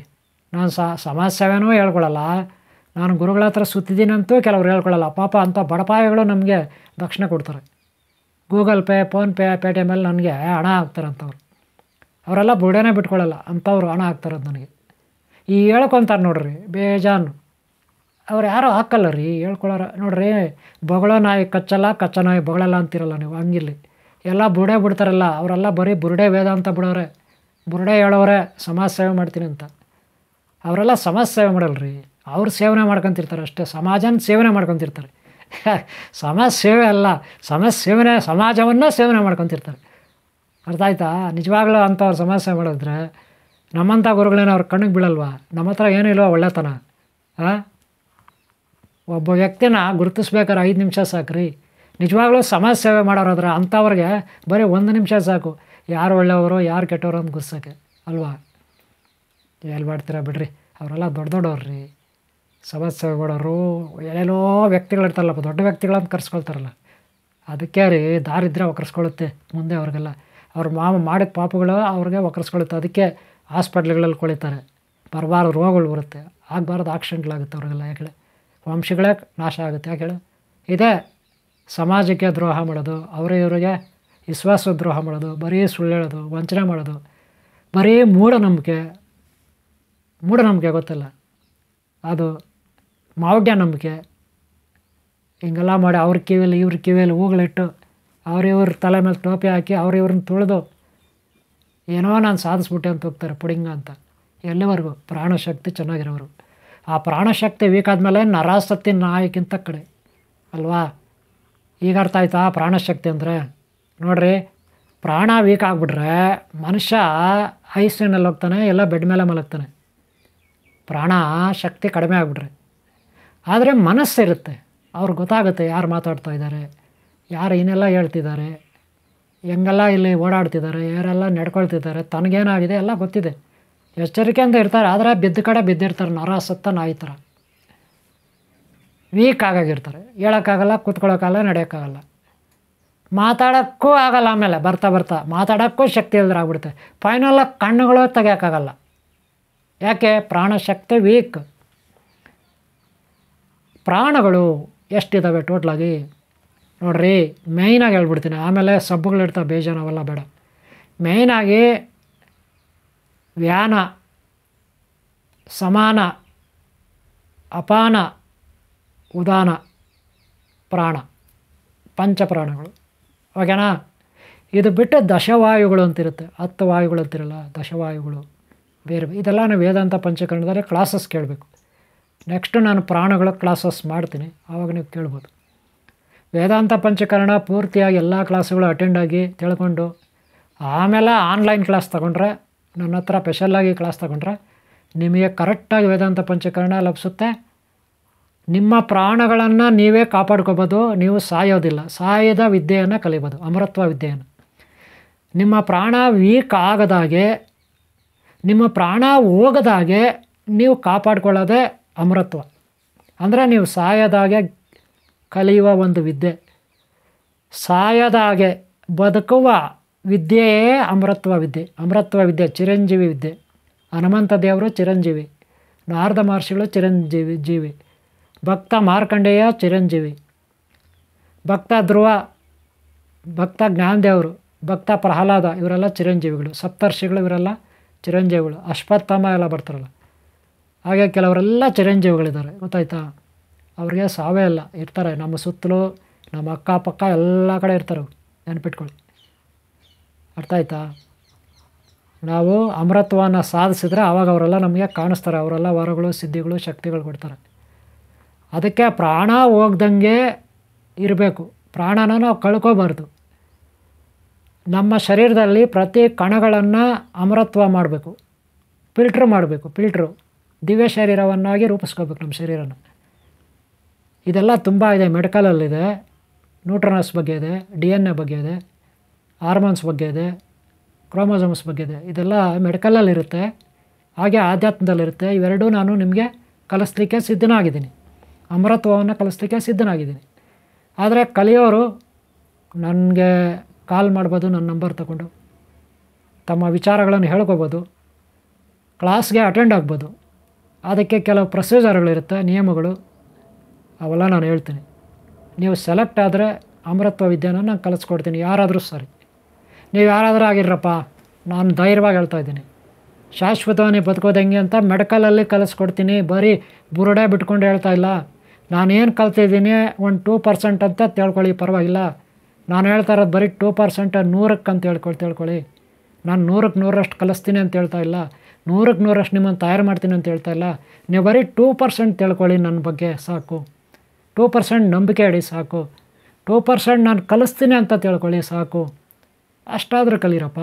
ನಾನು ಸಮಾಜ ಸೇವೆನೂ ಹೇಳ್ಕೊಳಲ್ಲ, ನಾನು ಗುರುಗಳ ಹತ್ರ ಸುತ್ತಿದ್ದೀನಂತೂ ಕೆಲವ್ರು ಹೇಳ್ಕೊಳ್ಳಲ್ಲ. ಪಾಪ ಅಂಥ ಬಡಪಾಯಿಗಳು ನಮಗೆ ದಕ್ಷಿಣ ಕೊಡ್ತಾರೆ. ಗೂಗಲ್ ಪೇ, ಫೋನ್ಪೇ, ಪೇಟಿಎಮ್ಮಲ್ಲಿ ನನಗೆ ಹಣ ಹಾಕ್ತಾರಂಥವ್ರು. ಅವರೆಲ್ಲ ಬುಡೇನೇ ಬಿಟ್ಕೊಳ್ಳಲ್ಲ, ಅಂಥವ್ರು ಹಣ ಹಾಕ್ತಾರದು ನನಗೆ. ಈ ಹೇಳ್ಕೊತಾರೆ ನೋಡ್ರಿ ಬೇಜಾನು. ಅವ್ರು ಯಾರೂ ಹಾಕಲ್ಲ ರೀ ಹೇಳ್ಕೊಳ್ಳೋರ. ನೋಡ್ರಿ, ಬೊಗಳೋ ನಾಯಿ ಕಚ್ಚಲ್ಲ, ಕಚ್ಚ ನಾಯಿ ಬೊಗಳಲ್ಲ ಅಂತಿರಲ್ಲ ನೀವು, ಹಂಗಿಲ್ಲಿ ಎಲ್ಲ ಬುಡೆ ಬಿಡ್ತಾರಲ್ಲ. ಅವರೆಲ್ಲ ಬರೀ ಬುರುಡೆ ವೇದ ಅಂತ ಬಿಡೋರೆ, ಬುರುಡೆ ಹೇಳೋರೆ ಸಮಾಜ ಸೇವೆ ಮಾಡ್ತೀನಿ ಅಂತ. ಅವರೆಲ್ಲ ಸಮಾಜ ಸೇವೆ ಮಾಡಲ್ರಿ, ಅವ್ರು ಸೇವನೆ ಮಾಡ್ಕೊತಿರ್ತಾರೆ ಅಷ್ಟೇ, ಸಮಾಜನ ಸೇವನೆ ಮಾಡ್ಕೊತಿರ್ತಾರೆ. ಸಮಾಜ ಸೇವೆ ಅಲ್ಲ, ಸಮಾಜವನ್ನು ಸೇವನೆ ಮಾಡ್ಕೊತಿರ್ತಾರೆ. ಅರ್ಥ ಆಯ್ತಾ? ನಿಜವಾಗ್ಲೂ ಅಂಥವ್ರು ಸಮಾಜ ಸೇವೆ ಮಾಡಿದ್ರೆ ನಮ್ಮಂಥ ಗುರುಗಳೇನೋ ಅವ್ರ ಕಣ್ಣಿಗೆ ಬೀಳಲ್ವಾ? ನಮ್ಮ ಹತ್ರ ಏನೂ ಇಲ್ವ ಒಳ್ಳೆತನ? ಒಬ್ಬ ವ್ಯಕ್ತಿನ ಗುರುತಿಸ್ಬೇಕಾದ್ರೆ 5 ನಿಮಿಷ ಸಾಕ್ರಿ. ನಿಜವಾಗ್ಲೂ ಸಮಾಜ ಸೇವೆ ಮಾಡೋರಾದ್ರೆ ಅಂಥವ್ರಿಗೆ ಬರೀ 1 ನಿಮಿಷ ಸಾಕು, ಯಾರು ಒಳ್ಳೆಯವರು ಯಾರು ಕೆಟ್ಟವರು ಅಂತ ಗುರ್ಸೋಕ್ಕೆ ಅಲ್ವಾ? ಹೇಳ್ಬಾಡ್ತೀರಾ ಬಿಡ್ರಿ, ಅವರೆಲ್ಲ ದೊಡ್ಡವ್ರಿ. ಸಮಾಜ ಸೇವೆ ಮಾಡೋರು ಏನೇನೋ ವ್ಯಕ್ತಿಗಳಿರ್ತಾರಲ್ಲಪ್ಪ, ದೊಡ್ಡ ವ್ಯಕ್ತಿಗಳಂತ ಕರ್ಸ್ಕೊಳ್ತಾರಲ್ಲ, ಅದಕ್ಕೆ ರೀ ದಾರಿದ್ರ್ಯ ಒಕ್ಕರ್ಸ್ಕೊಳ್ಳುತ್ತೆ ಮುಂದೆ ಅವ್ರಿಗೆಲ್ಲ. ಅವ್ರ ಮಾಡಿದ ಪಾಪಗಳು ಅವ್ರಿಗೆ ಒಕ್ಕರ್ಸ್ಕೊಳ್ಳುತ್ತೆ. ಅದಕ್ಕೆ ಹಾಸ್ಪಿಟ್ಲ್ಗಳಲ್ಲಿ ಕೊಳಿತಾರೆ, ಬರಬಾರ್ದು ರೋಗಗಳು ಬರುತ್ತೆ, ಆಗಬಾರ್ದು ಆಕ್ಸಿಡೆಂಟ್ಗಳಾಗುತ್ತೆ ಅವ್ರಿಗೆಲ್ಲ. ಯಾಕೆ ವಂಶಗಳೇ ನಾಶ ಆಗುತ್ತೆ. ಯಾಕೆ ಇದೇ ಸಮಾಜಕ್ಕೆ ದ್ರೋಹ ಮಾಡೋದು, ಇವರಿಗೆ ವಿಶ್ವಾಸ ದ್ರೋಹ ಮಾಡೋದು, ಬರೀ ಸುಳ್ಳು ಹೇಳೋದು, ವಂಚನೆ ಮಾಡೋದು, ಬರೀ ಮೂಢನಂಬಿಕೆ ಗೊತ್ತಿಲ್ಲ, ಅದು ಮೌಢ್ಯ ನಂಬಿಕೆ. ಹಿಂಗೆಲ್ಲ ಮಾಡಿ ಅವ್ರ ಕಿವಿಯಲ್ಲಿ ಇವ್ರ ಕಿವಿಯಲ್ಲಿ ಹೂಗಳಿಟ್ಟು ಇವ್ರ ತಲೆ ಮೇಲೆ ಟೋಪಿ ಹಾಕಿ ಇವ್ರನ್ನ ತುಳಿದು ಏನೋ ನಾನು ಸಾಧಿಸ್ಬಿಟ್ಟೆ ಅಂತ ಹೋಗ್ತಾರೆ ಪುಡಿಂಗ ಅಂತ. ಎಲ್ಲಿವರೆಗೂ? ಪ್ರಾಣಶಕ್ತಿ ಚೆನ್ನಾಗಿರೋರು. ಆ ಪ್ರಾಣಶಕ್ತಿ ವೀಕ್ ಆದಮೇಲೆ ನರಾಸಕ್ತಿ ನಾಯಕ್ಕಿಂತ ಕಡೆ ಅಲ್ವಾ? ಈಗ ಅರ್ಥ ಆಯ್ತಾ ಪ್ರಾಣಶಕ್ತಿ ಅಂದರೆ? ನೋಡಿರಿ, ಪ್ರಾಣ ವೀಕ್ ಆಗಿಬಿಟ್ರೆ ಮನುಷ್ಯ ಐಸಿನಲ್ಲಿ ಹೋಗ್ತಾನೆ, ಎಲ್ಲ ಬೆಡ್ ಮೇಲೆ ಮಲಗ್ತಾನೆ. ಪ್ರಾಣ ಶಕ್ತಿ ಕಡಿಮೆ ಆಗಿಬಿಟ್ರೆ. ಆದರೆ ಮನಸ್ಸಿರುತ್ತೆ, ಅವ್ರಿಗೆ ಗೊತ್ತಾಗುತ್ತೆ ಯಾರು ಮಾತಾಡ್ತಾ ಇದ್ದಾರೆ, ಯಾರು ಏನೆಲ್ಲ ಹೇಳ್ತಿದ್ದಾರೆ, ಹೆಂಗೆಲ್ಲ ಇಲ್ಲಿ ಓಡಾಡ್ತಿದ್ದಾರೆ, ಯಾರೆಲ್ಲ ನಡ್ಕೊಳ್ತಿದ್ದಾರೆ, ತನಗೇನಾಗಿದೆ ಎಲ್ಲ ಗೊತ್ತಿದೆ. ಎಚ್ಚರಿಕೆಯಿಂದ ಇರ್ತಾರೆ. ಆದರೆ ಬಿದ್ದ ಕಡೆ ಬಿದ್ದಿರ್ತಾರೆ, ನರಾಸತ್ತ ನಾಯಿ ಥರ ವೀಕ್ ಆಗಾಗಿರ್ತಾರೆ. ಹೇಳೋಕ್ಕಾಗಲ್ಲ, ಕೂತ್ಕೊಳ್ಳೋಕ್ಕಾಗಲ್ಲ, ನಡೆಯೋಕ್ಕಾಗಲ್ಲ, ಮಾತಾಡೋಕ್ಕೂ ಆಗಲ್ಲ. ಆಮೇಲೆ ಬರ್ತಾ ಮಾತಾಡೋಕ್ಕೂ ಶಕ್ತಿ ಇಲ್ದ್ರೆ ಆಗ್ಬಿಡುತ್ತೆ. ಫೈನಲಾಗಿ ಕಣ್ಣುಗಳು ತೆಗಿಯೋಕ್ಕಾಗಲ್ಲ. ಯಾಕೆ? ಪ್ರಾಣಶಕ್ತಿ ವೀಕ್. ಪ್ರಾಣಗಳು ಎಷ್ಟಿದ್ದಾವೆ ಟೋಟ್ಲಾಗಿ ನೋಡ್ರಿ, ಮೇಯ್ನಾಗಿ ಹೇಳ್ಬಿಡ್ತೀನಿ, ಆಮೇಲೆ ಸಬ್ಬುಗಳಿರ್ತಾವೆ ಬೇಜಾನು, ಅವೆಲ್ಲ ಬೇಡ. ಮೇಯ್ನಾಗಿ ವ್ಯಾನ, ಸಮಾನ, ಅಪಾನ, ಉದಾನ, ಪ್ರಾಣ, ಪಂಚಪ್ರಾಣಗಳು. ಓಕೆನಾ? ಇದು ಬಿಟ್ಟು ದಶವಾಯುಗಳು ಅಂತಿರುತ್ತೆ, 10 ವಾಯುಗಳು ಅಂತಿರಲ್ಲ, ದಶವಾಯುಗಳು ಬೇರೆ. ಇದೆಲ್ಲ ನಾವು ವೇದಾಂತ ಪಂಚಕರಣದಲ್ಲಿ ಕ್ಲಾಸಸ್ ಕೇಳಬೇಕು. ನೆಕ್ಸ್ಟು ನಾನು ಪ್ರಾಣಗಳ ಕ್ಲಾಸಸ್ ಮಾಡ್ತೀನಿ, ಆವಾಗ ನೀವು ಕೇಳ್ಬೋದು. ವೇದಾಂತ ಪಂಚಕರಣ ಪೂರ್ತಿಯಾಗಿ ಎಲ್ಲ ಕ್ಲಾಸ್ಗಳು ಅಟೆಂಡ್ ಆಗಿ ತಿಳ್ಕೊಂಡು ಆಮೇಲೆ ಆನ್ಲೈನ್ ಕ್ಲಾಸ್ ತೊಗೊಂಡ್ರೆ, ನನ್ನ ಹತ್ರ ಸ್ಪೆಷಲ್ಲಾಗಿ ಕ್ಲಾಸ್ ತೊಗೊಂಡ್ರೆ ನಿಮಗೆ ಕರೆಕ್ಟಾಗಿ ವೇದಾಂತ ಪಂಚಕರಣ ಲಭಿಸುತ್ತೆ. ನಿಮ್ಮ ಪ್ರಾಣಗಳನ್ನು ನೀವೇ ಕಾಪಾಡ್ಕೋಬೋದು, ನೀವು ಸಾಯೋದಿಲ್ಲ, ಸಾಯದ ವಿದ್ಯೆಯನ್ನು ಕಲಿಬೋದು, ಅಮರತ್ವ ವಿದ್ಯೆಯನ್ನು. ನಿಮ್ಮ ಪ್ರಾಣ ವೀಕ್ ಆಗದಾಗೆ, ನಿಮ್ಮ ಪ್ರಾಣ ಹೋಗದಾಗೆ ನೀವು ಕಾಪಾಡ್ಕೊಳ್ಳೋದೇ ಅಮರತ್ವ. ಅಂದರೆ ನೀವು ಸಾಯದಾಗೆ ಕಲಿಯುವ ಒಂದು ವಿದ್ಯೆ, ಸಾಯದಾಗೆ ಬದುಕುವ ವಿದ್ಯೆಯೇ ಅಮರತ್ವ ವಿದ್ಯೆ. ಅಮರತ್ವ ವಿದ್ಯೆ ಚಿರಂಜೀವಿ ವಿದ್ಯೆ. ಹನುಮಂತ ದೇವರು ಚಿರಂಜೀವಿ, ನಾರದ ಮಹರ್ಷಿಗಳು ಚಿರಂಜೀವಿ, ಭಕ್ತ ಮಾರ್ಕಂಡೇಯ ಚಿರಂಜೀವಿ, ಭಕ್ತ ಧ್ರುವ, ಭಕ್ತ ಜ್ಞಾನದೇವರು, ಭಕ್ತ ಪ್ರಹ್ಲಾದ, ಇವರೆಲ್ಲ ಚಿರಂಜೀವಿಗಳು. ಸಪ್ತರ್ಷಿಗಳು ಇವರೆಲ್ಲ ಚಿರಂಜೀವಿಗಳು. ಅಶ್ವತ್ಥಾಮ ಎಲ್ಲ ಬರ್ತಾರಲ್ಲ, ಹಾಗೆ ಕೆಲವರೆಲ್ಲ ಚಿರಂಜೀವಿಗಳಿದ್ದಾರೆ. ಗೊತ್ತಾಯ್ತಾ? ಅವ್ರಿಗೆ ಸಾವೇ ಇಲ್ಲ, ಇರ್ತಾರೆ ನಮ್ಮ ಸುತ್ತಲೂ, ನಮ್ಮ ಅಕ್ಕಪಕ್ಕ ಎಲ್ಲ ಕಡೆ ಇರ್ತಾರೆ, ನೆನಪಿಟ್ಕೊಳ್ಳಿ. ಅರ್ಥ ಆಯ್ತಾ? ನಾವು ಅಮರತ್ವವನ್ನು ಸಾಧಿಸಿದ್ರೆ ಆವಾಗ ಅವರೆಲ್ಲ ನಮಗೆ ಕಾಣಿಸ್ತಾರೆ, ಅವರೆಲ್ಲ ವರಗಳು, ಸಿದ್ಧಿಗಳು, ಶಕ್ತಿಗಳು ಕೊಡ್ತಾರೆ. ಅದಕ್ಕೆ ಪ್ರಾಣ ಹೋಗ್ದಂಗೆ ಇರಬೇಕು, ಪ್ರಾಣನ ನಾವು ಕಳ್ಕೋಬಾರ್ದು. ನಮ್ಮ ಶರೀರದಲ್ಲಿ ಪ್ರತಿ ಕಣಗಳನ್ನು ಅಮರತ್ವ ಮಾಡಬೇಕು, ಫಿಲ್ಟ್ರು ದಿವ್ಯ ಶರೀರವನ್ನಾಗಿ ರೂಪಿಸ್ಕೋಬೇಕು ನಮ್ಮ ಶರೀರನ. ಇದೆಲ್ಲ ತುಂಬ ಇದೆ, ಮೆಡಿಕಲಲ್ಲಿದೆ, ನ್ಯೂಟ್ರನಸ್ ಬಗ್ಗೆ ಇದೆ, DNA ಬಗ್ಗೆ ಇದೆ, ಹಾರ್ಮೋನ್ಸ್ ಬಗ್ಗೆ ಇದೆ, ಕ್ರೋಮೋಸೋಮ್ಸ್ ಬಗ್ಗೆ ಇದೆ. ಇದೆಲ್ಲ ಮೆಡಿಕಲಲ್ಲಿರುತ್ತೆ, ಹಾಗೆ ಆಧ್ಯಾತ್ಮದಲ್ಲಿರುತ್ತೆ. ಇವೆರಡೂ ನಾನು ನಿಮಗೆ ಕಲಿಸ್ಲಿಕ್ಕೆ ಸಿದ್ಧನಾಗಿದ್ದೀನಿ, ಅಮರತ್ವವನ್ನು ಕಲಿಸ್ಲಿಕ್ಕೆ ಸಿದ್ಧನಾಗಿದ್ದೀನಿ. ಆದರೆ ಕಲಿಯೋರು ನನಗೆ ಕಾಲ್ ಮಾಡ್ಬೋದು, ನನ್ನ ನಂಬರ್ ತಗೊಂಡು ತಮ್ಮ ವಿಚಾರಗಳನ್ನು ಹೇಳ್ಕೊಬೋದು, ಕ್ಲಾಸ್ಗೆ ಅಟೆಂಡ್ ಆಗ್ಬೋದು. ಅದಕ್ಕೆ ಕೆಲವು ಪ್ರೊಸೀಜರ್ಗಳಿರುತ್ತೆ, ನಿಯಮಗಳು, ಅವೆಲ್ಲ ನಾನು ಹೇಳ್ತೀನಿ. ನೀವು ಸೆಲೆಕ್ಟ್ ಆದರೆ ಅಮೃತತ್ವ ವಿದ್ಯೆನ ನಾನು ಕಲಿಸ್ಕೊಡ್ತೀನಿ, ಯಾರಾದರೂ ಸರಿ. ನೀವು ಯಾರಾದರೂ ಆಗಿರಪ್ಪ, ನಾನು ಧೈರ್ಯವಾಗಿ ಹೇಳ್ತಾ ಇದ್ದೀನಿ. ಶಾಶ್ವತವಾಗಿ ಬದುಕೋದು ಹೆಂಗೆ ಅಂತ ಮೆಡಿಕಲಲ್ಲಿ ಕಲಿಸ್ಕೊಡ್ತೀನಿ. ಬರೀ ಬುರುಡೆ ಬಿಟ್ಕೊಂಡು ಹೇಳ್ತಾ ಇಲ್ಲ. ನಾನೇನು ಕಲ್ತಿದ್ದೀನಿ ಒಂದು 2% ಅಂತ ತಿಳ್ಕೊಳ್ಳಿ, ಪರವಾಗಿಲ್ಲ. ನಾನು ಹೇಳ್ತಾ ಇರೋದು ಬರೀ 2%, 100ಕ್ಕೆ ಅಂತ ತಿಳ್ಕೊಳ್ಳಿ. ನಾನು 100ಕ್ಕೆ 100ರಷ್ಟು ಕಲಿಸ್ತೀನಿ ಅಂತ ಹೇಳ್ತಾ ಇಲ್ಲ, 100ಕ್ಕೆ 100ರಷ್ಟು ನಿಮ್ಮನ್ನು ತಯಾರು ಮಾಡ್ತೀನಿ ಅಂತ ಹೇಳ್ತಾ ಇಲ್ಲ. ನೀವು ಬರೀ 2% ತಿಳ್ಕೊಳ್ಳಿ ನನ್ನ ಬಗ್ಗೆ ಸಾಕು. 2% ನಂಬಿಕೆ ಇಡಿ ಸಾಕು. 2% ನಾನು ಕಲಿಸ್ತೀನಿ ಅಂತ ತಿಳ್ಕೊಳ್ಳಿ ಸಾಕು. ಅಷ್ಟಾದರೂ ಕಲೀರಪ್ಪ.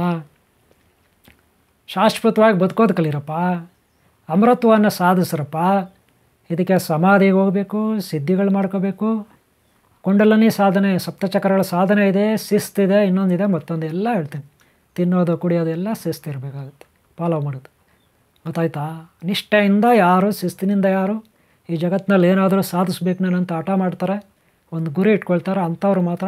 ಶಾಶ್ವತವಾಗಿ ಬದುಕೋದು ಕಲೀರಪ್ಪ. ಅಮೃತವನ್ನು ಸಾಧಿಸ್ರಪ್ಪ. ಇದಕ್ಕೆ ಸಮಾಧಿಗೆ ಹೋಗಬೇಕು, ಸಿದ್ಧಿಗಳು ಮಾಡ್ಕೋಬೇಕು, ಕುಂಡಲನಿ ಸಾಧನೆ, ಸಪ್ತಚಕ್ರಗಳ ಸಾಧನೆ ಇದೆ, ಶಿಸ್ತಿದೆ, ಇನ್ನೊಂದಿದೆ, ಮತ್ತೊಂದು ಎಲ್ಲ ಹೇಳ್ತೀನಿ. ತಿನ್ನೋದು ಕುಡಿಯೋದು ಎಲ್ಲ ಶಿಸ್ತಿರಬೇಕಾಗುತ್ತೆ, ಫಾಲೋ ಮಾಡೋದು. ಗೊತ್ತಾಯ್ತಾ? ನಿಷ್ಠೆಯಿಂದ ಯಾರು, ಶಿಸ್ತಿನಿಂದ ಯಾರು ಈ ಜಗತ್ತಿನಲ್ಲಿ ಏನಾದರೂ ಸಾಧಿಸ್ಬೇಕು ನಾನಂತ ಹಠ ಮಾಡ್ತಾರೆ, ಒಂದು ಗುರಿ ಇಟ್ಕೊಳ್ತಾರೆ, ಅಂಥವ್ರು ಮಾತ್ರ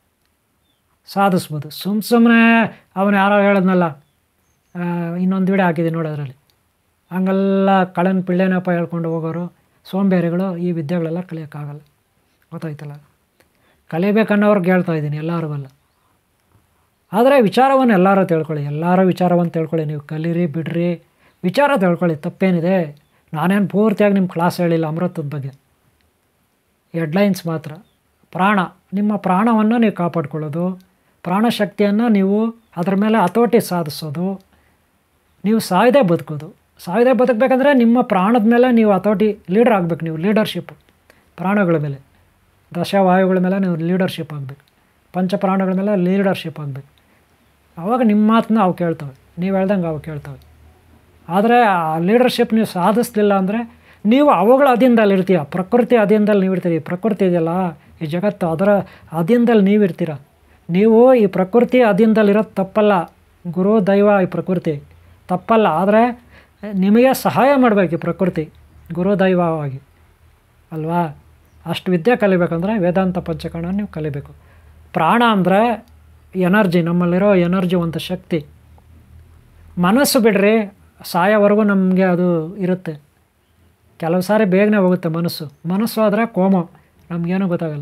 ಸಾಧಿಸ್ಬೋದು. ಸುಮ್ಮನೆ ಅವನು ಯಾರೋ ಹೇಳಿದ್ನಲ್ಲ, ಇನ್ನೊಂದು ವಿಡಿಯೋ ಹಾಕಿದ್ದೀನಿ ನೋಡಿ, ಅದರಲ್ಲಿ ಹಂಗೆಲ್ಲ ಕಳನ್ ಪಿಳ್ಳೆನಪ್ಪ ಹೇಳ್ಕೊಂಡು ಹೋಗೋರು ಸೋಂಬೇರಿಗಳು ಈ ವಿದ್ಯೆಗಳೆಲ್ಲ ಕಲಿಯೋಕ್ಕಾಗಲ್ಲ. ಗೊತ್ತಾಯ್ತಲ್ಲ? ಕಲಿಬೇಕನ್ನೋರ್ಗೆ ಹೇಳ್ತಾ ಇದ್ದೀನಿ, ಎಲ್ಲರಿಗಲ್ಲ. ಆದರೆ ವಿಚಾರವನ್ನು ಎಲ್ಲರೂ ತಿಳ್ಕೊಳ್ಳಿ, ಎಲ್ಲರೂ ವಿಚಾರವನ್ನು ತಿಳ್ಕೊಳ್ಳಿ. ನೀವು ಕಲೀರಿ ಬಿಡ್ರಿ, ವಿಚಾರ ತಿಳ್ಕೊಳ್ಳಿ, ತಪ್ಪೇನಿದೆ. ನಾನೇನು ಪೂರ್ತಿಯಾಗಿ ನಿಮ್ಮ ಕ್ಲಾಸ್ ಹೇಳಿಲ್ಲ ಅಮೃತದ ಬಗ್ಗೆ, ಹೆಡ್ಲೈನ್ಸ್ ಮಾತ್ರ. ಪ್ರಾಣ, ನಿಮ್ಮ ಪ್ರಾಣವನ್ನು ನೀವು ಕಾಪಾಡ್ಕೊಳ್ಳೋದು, ಪ್ರಾಣಶಕ್ತಿಯನ್ನು ನೀವು ಅದರ ಮೇಲೆ ಹತೋಟಿ ಸಾಧಿಸೋದು, ನೀವು ಸಾಯದೆ ಬದುಕೋದು. ಸಾಯದೆ ಬದುಕಬೇಕಂದ್ರೆ ನಿಮ್ಮ ಪ್ರಾಣದ ಮೇಲೆ ನೀವು ಹತೋಟಿ, ಲೀಡರ್ ಆಗಬೇಕು. ನೀವು ಲೀಡರ್ಶಿಪ್ ಪ್ರಾಣಗಳ ಮೇಲೆ, ದಶವಾಯುಗಳ ಮೇಲೆ ನೀವು ಲೀಡರ್ಶಿಪ್ ಆಗಬೇಕು, ಪಂಚಪ್ರಾಣಗಳ ಮೇಲೆ ಲೀಡರ್ಶಿಪ್ ಆಗಬೇಕು. ಆವಾಗ ನಿಮ್ಮ ಮಾತನ್ನ ಅವು ಕೇಳ್ತವೆ, ನೀವು ಹೇಳ್ದಂಗೆ ಅವು ಕೇಳ್ತವೆ. ಆದರೆ ಆ ಲೀಡರ್ಶಿಪ್ ನೀವು ಸಾಧಿಸ್ಲಿಲ್ಲ ಅಂದರೆ ನೀವು ಅವುಗಳ ಅಧೀನದಲ್ಲಿ ಇರ್ತೀರ, ಪ್ರಕೃತಿ ಅಧೀನದಲ್ಲಿ ನೀವು ಇರ್ತೀರಿ. ಪ್ರಕೃತಿ ಇದೆಯಲ್ಲ ಈ ಜಗತ್ತು, ಅದರ ಅಧೀನದಲ್ಲಿ ನೀವು ಇರ್ತೀರ. ನೀವು ಈ ಪ್ರಕೃತಿ ಅಧೀನದಲ್ಲಿರೋದು ತಪ್ಪಲ್ಲ, ಗುರು ದೈವ ಈ ಪ್ರಕೃತಿ ತಪ್ಪಲ್ಲ. ಆದರೆ ನಿಮಗೆ ಸಹಾಯ ಮಾಡಬೇಕು ಈ ಪ್ರಕೃತಿ ಗುರು ದೈವವಾಗಿ ಅಲ್ವಾ? ಅಷ್ಟು ವಿದ್ಯೆ ಕಲಿಬೇಕಂದ್ರೆ ವೇದಾಂತ ಪಂಚಕರಣ ನೀವು ಕಲಿಬೇಕು. ಪ್ರಾಣ ಅಂದರೆ ಎನರ್ಜಿ, ನಮ್ಮಲ್ಲಿರೋ ಎನರ್ಜಿ, ಒಂದು ಶಕ್ತಿ. ಮನಸ್ಸು ಬಿಡ್ರಿ, ಸಾಯೋವರೆಗೂ ನಮಗೆ ಅದು ಇರುತ್ತೆ. ಕೆಲವು ಸಾರಿ ಬೇಗನೆ ಹೋಗುತ್ತೆ ಮನಸ್ಸು ಆದರೆ ಕೋಮೋ, ನಮಗೇನು ಗೊತ್ತಾಗಲ್ಲ.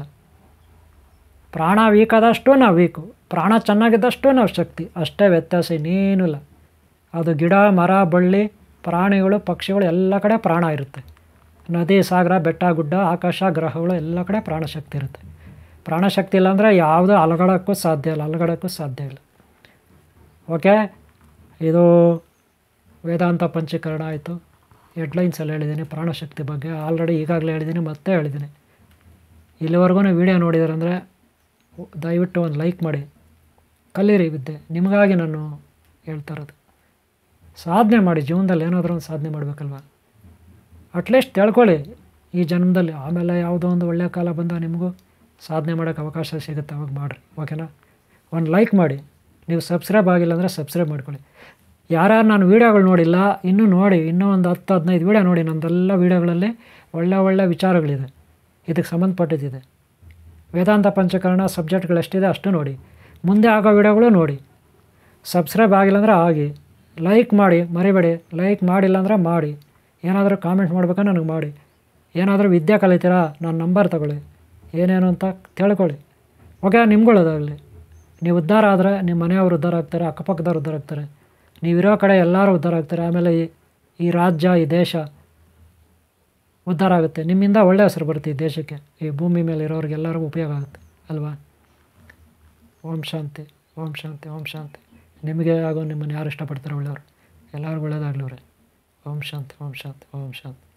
ಪ್ರಾಣ ವೀಕ್ ಆದಷ್ಟು ನಾವು ವೀಕು, ಪ್ರಾಣ ಚೆನ್ನಾಗಿದ್ದಷ್ಟು ನಾವು ಶಕ್ತಿ, ಅಷ್ಟೇ ವ್ಯತ್ಯಾಸ, ಇನ್ನೇನೂ ಇಲ್ಲ. ಅದು ಗಿಡ ಮರ ಬಳ್ಳಿ ಪ್ರಾಣಿಗಳು ಪಕ್ಷಿಗಳು ಎಲ್ಲ ಕಡೆ ಪ್ರಾಣ ಇರುತ್ತೆ. ನದಿ ಸಾಗರ ಬೆಟ್ಟ ಗುಡ್ಡ ಆಕಾಶ ಗ್ರಹಗಳು ಎಲ್ಲ ಕಡೆ ಪ್ರಾಣಶಕ್ತಿ ಇರುತ್ತೆ. ಪ್ರಾಣಶಕ್ತಿ ಇಲ್ಲಾಂದರೆ ಯಾವುದೂ ಅಲಗಡೋಕ್ಕೂ ಸಾಧ್ಯ ಇಲ್ಲ. ಓಕೆ, ಇದು ವೇದಾಂತ ಪಂಚೀಕರಣ ಆಯಿತು. ಹೆಡ್ಲೈನ್ಸಲ್ಲಿ ಹೇಳಿದ್ದೀನಿ ಪ್ರಾಣಶಕ್ತಿ ಬಗ್ಗೆ, ಆಲ್ರೆಡಿ ಈಗಾಗಲೇ ಹೇಳಿದ್ದೀನಿ, ಮತ್ತೆ ಹೇಳಿದ್ದೀನಿ. ಇಲ್ಲಿವರೆಗೂ ವೀಡಿಯೋ ನೋಡಿದಾರಂದರೆ ದಯವಿಟ್ಟು ಒಂದು ಲೈಕ್ ಮಾಡಿ, ಕಲೀರಿ ವಿದ್ಯೆ. ನಿಮಗಾಗಿ ನಾನು ಹೇಳ್ತಾ ಇರೋದು. ಸಾಧನೆ ಮಾಡಿ, ಜೀವನದಲ್ಲಿ ಏನಾದರೂ ಒಂದು ಸಾಧನೆ ಮಾಡಬೇಕಲ್ವ. ಅಟ್ಲೀಸ್ಟ್ ತಿಳ್ಕೊಳ್ಳಿ ಈ ಜನ್ಮದಲ್ಲಿ, ಆಮೇಲೆ ಯಾವುದೋ ಒಂದು ಒಳ್ಳೆಯ ಕಾಲ ಬಂದಾಗ ನಿಮಗೂ ಸಾಧನೆ ಮಾಡೋಕ್ಕೆ ಅವಕಾಶ ಸಿಗುತ್ತೆ, ಅವಾಗ ಮಾಡಿರಿ. ಓಕೆನಾ? ಒಂದು ಲೈಕ್ ಮಾಡಿ. ನೀವು ಸಬ್ಸ್ಕ್ರೈಬ್ ಆಗಿಲ್ಲ ಅಂದರೆ ಸಬ್ಸ್ಕ್ರೈಬ್ ಮಾಡ್ಕೊಳ್ಳಿ. ಯಾರ್ಯಾರು ನಾನು ವೀಡಿಯೋಗಳು ನೋಡಿಲ್ಲ, ಇನ್ನೂ ನೋಡಿ, ಇನ್ನೂ ಒಂದು 10-15 ವೀಡಿಯೋ ನೋಡಿ. ನಮ್ಮದೆಲ್ಲ ವೀಡಿಯೋಗಳಲ್ಲಿ ಒಳ್ಳೆ ವಿಚಾರಗಳಿದೆ, ಇದಕ್ಕೆ ಸಂಬಂಧಪಟ್ಟಿದ್ದಿದೆ. ವೇದಾಂತ ಪಂಚಕರಣ ಸಬ್ಜೆಕ್ಟ್ಗಳು ಎಷ್ಟಿದೆ ಅಷ್ಟು ನೋಡಿ, ಮುಂದೆ ಆಗೋ ವೀಡಿಯೋಗಳು ನೋಡಿ. ಸಬ್ಸ್ಕ್ರೈಬ್ ಆಗಿಲ್ಲ ಅಂದರೆ ಆಗಿ, ಲೈಕ್ ಮಾಡಿ ಮರಿಬೇಡಿ. ಲೈಕ್ ಮಾಡಿಲ್ಲ ಅಂದರೆ ಮಾಡಿ. ಏನಾದರೂ ಕಾಮೆಂಟ್ ಮಾಡ್ಬೇಕಾದ್ರೆ ನನಗೆ ಮಾಡಿ. ಏನಾದರೂ ವಿದ್ಯೆ ಕಲಿತೀರಾ ನನ್ನ ನಂಬರ್ ತಗೊಳ್ಳಿ, ಏನೇನು ಅಂತ ತಿಳ್ಕೊಳ್ಳಿ. ಓಕೆ, ನಿಮ್ಗಳದಾಗಲಿ. ನೀವು ಉದ್ಧಾರ ಆದರೆ ನಿಮ್ಮ ಮನೆಯವರು ಉದ್ಧಾರ ಆಗ್ತಾರೆ, ಅಕ್ಕಪಕ್ಕದವ್ರು ಉದ್ಧಾರ ಆಗ್ತಾರೆ, ನೀವಿರೋ ಕಡೆ ಎಲ್ಲರೂ ಉದ್ಧಾರ ಆಗ್ತಾರೆ. ಆಮೇಲೆ ಈ ರಾಜ್ಯ, ಈ ದೇಶ ಉದ್ಧಾರ ಆಗುತ್ತೆ. ನಿಮ್ಮಿಂದ ಒಳ್ಳೆಯ ಹೆಸರು ಬರುತ್ತೆ ಈ ದೇಶಕ್ಕೆ, ಈ ಭೂಮಿ ಮೇಲೆ ಇರೋರಿಗೆಲ್ಲರಿಗೂ ಉಪಯೋಗ ಆಗುತ್ತೆ ಅಲ್ವಾ? ಓಂ ಶಾಂತಿ, ಓಂ ಶಾಂತಿ, ಓಂ ಶಾಂತಿ. ನಿಮಗೆ ಆಗೋ ನಿಮ್ಮನ್ನು ಯಾರು ಇಷ್ಟಪಡ್ತಾರೆ ಒಳ್ಳೆಯವರು, ಎಲ್ಲರಿಗೂ ಒಳ್ಳೆಯದಾಗಲಿ ಅವ್ರೆ. ಓಂ ಶಾಂತಿ, ಓಂ ಶಾಂತಿ, ಓಂ ಶಾಂತಿ.